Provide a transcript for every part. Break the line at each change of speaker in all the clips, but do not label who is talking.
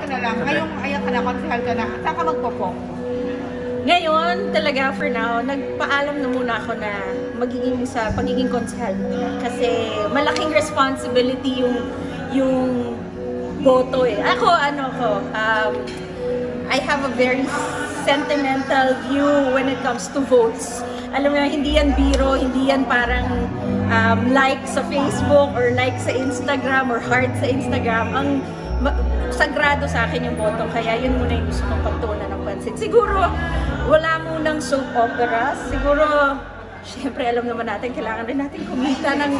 na lang, ngayong ayan ka na, konsehal ka na, saan ka magpo-focus?
Ngayon, talaga for now, nagpaalam na muna ako na magiging sa pagiging konsehal muna. Kasi malaking responsibility yung boto eh. Ako, I have a very sentimental view when it comes to votes. Alam mo, hindi yan biro, hindi yan parang like sa Facebook or like sa Instagram or heart sa Instagram. Ang sagrado sa akin yung boto, kaya yun muna yung gusto kong pagtuunan ng pansin. Siguro, wala munang soap opera. Siguro, syempre alam naman natin, kailangan rin natin kumita ng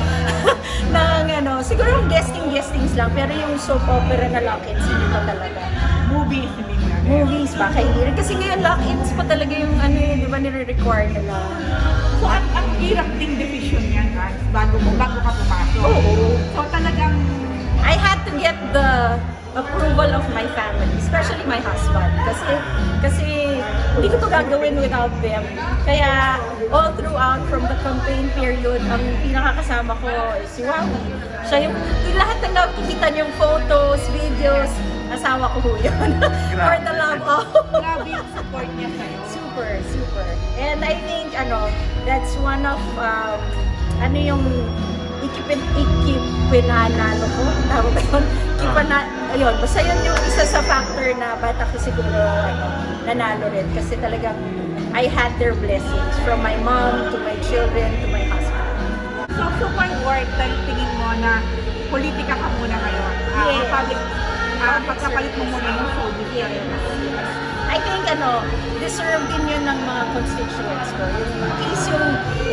siguro yung guestings lang, pero yung soap opera na lock-ins, hindi pa talaga.
Movies, hindi na.
Movies pa, kaya kasi ngayon lock-ins pa talaga yung di ba nire-require nila.
So, ang hirap ding decision yan, guys, bago ka pumasok.
Oo.
So, talagang
I had to get the approval of my family, especially my husband. Kasi hindi ko to gagawin without them. Kaya all throughout from the campaign period, ang pinakakasama ko is si Wawi. Siya yung lahat ng nakikita niyong photos, videos, asawa ko ho yun. For the love of.
grabe yung support niya sa'yo.
Super, super. And I think, that's one of, yung ikipinanalo ko. Tawag ba yun? Ayun, basta yun yung isa sa factor na ba't ako siguro nanalo rin. Kasi talagang I had their blessings from my mom to my children to my husband.
So, super important tingin mo na politika ka muna ngayon. Pagkapalit mo muna yung showbiz.
I think, deserve din yun ng mga constituents ko. At least yung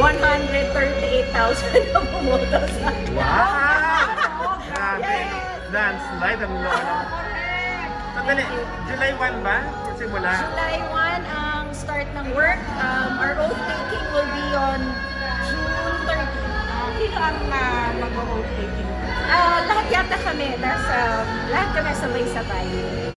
138,000 na bumoto sa akin.
Wow! Grabe! Landslide ang Sandali, July 1 ba? Simula?
July 1 ang start ng work. Our oath taking will be on June 30.
Sino ang mag-oath taking?
Lahat yata kami. Lahat kami sabay-sabay.